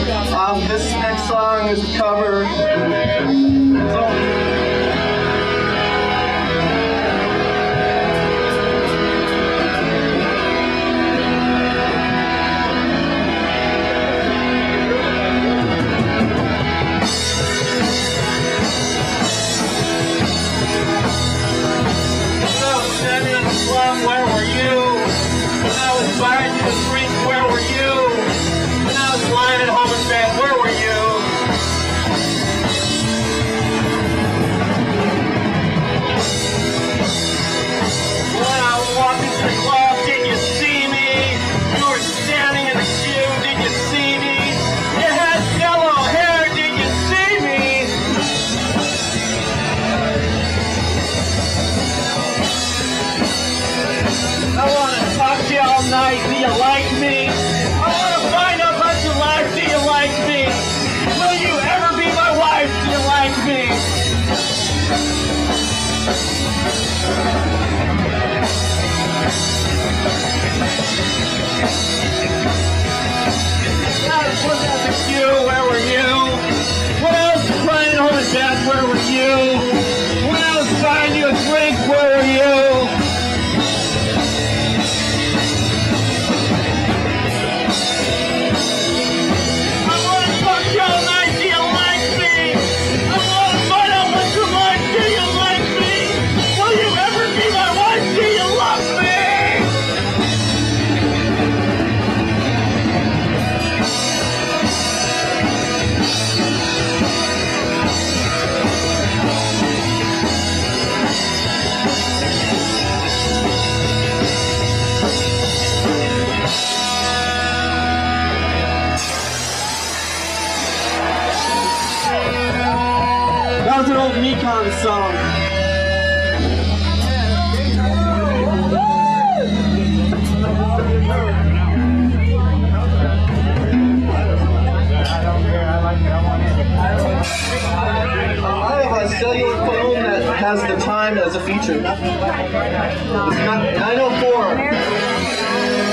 This next song is a cover. Where were you? When I was buying you a drink, where were you? When I was lying at home in bed, where were you? When I was walking to the club, did you see me? You were standing in the queue, did you see me? You had yellow hair, did you see me? I want to talk to you all night. Do you like me? I want to find out about your life. Do you like me? Will you ever be my wife? Do you like me? I was looking at the queue. Where were you? When I was crying home in bed, where were you? When I was buying you a drink, where were you? That was an old Mekon song. I have a cellular phone that has the time as a feature. It's not 9:04.